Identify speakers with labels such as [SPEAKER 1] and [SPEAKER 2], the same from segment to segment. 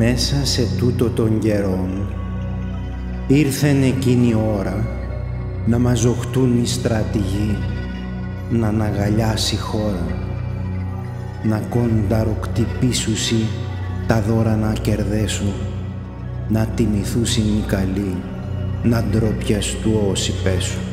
[SPEAKER 1] Μέσα σε τούτο των καιρών ήρθεν εκείνη η ώρα να μαζοχτούν οι στρατηγοί, να αναγαλιάσει η χώρα, να κονταροκτυπήσουσι τα δώρα να κερδέσουν, να τιμηθούσιν οι καλοί, να ντροπιαστού όσοι πέσουν.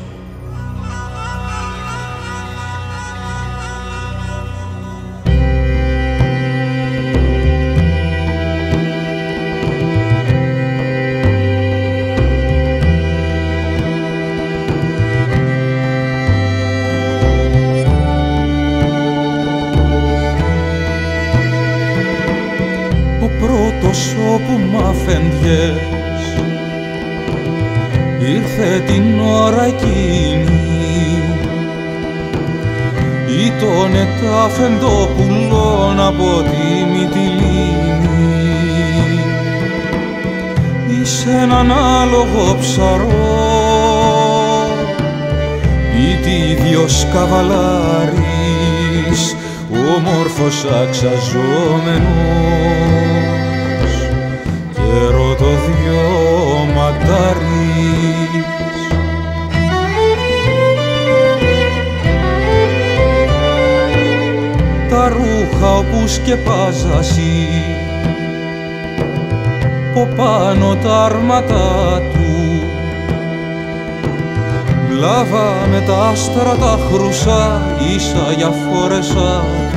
[SPEAKER 2] Πρώτος όπου μ' αφεντιές ήρθε την ώρα εκείνη, ήτονε τα αφεντόπουλον από τη Μυτιλήνη. Εις έναν άλογο ψαρό ήτι ίδιος καβαλάρης, όμορφος αξαζόμενος και ρωτοδιώματαρης. Τα ρούχα όπου σκεπάζασι, από πάνω τα άρματα του, βλάβα με τα άστρα τα χρυσά, ίσα για φόρεσα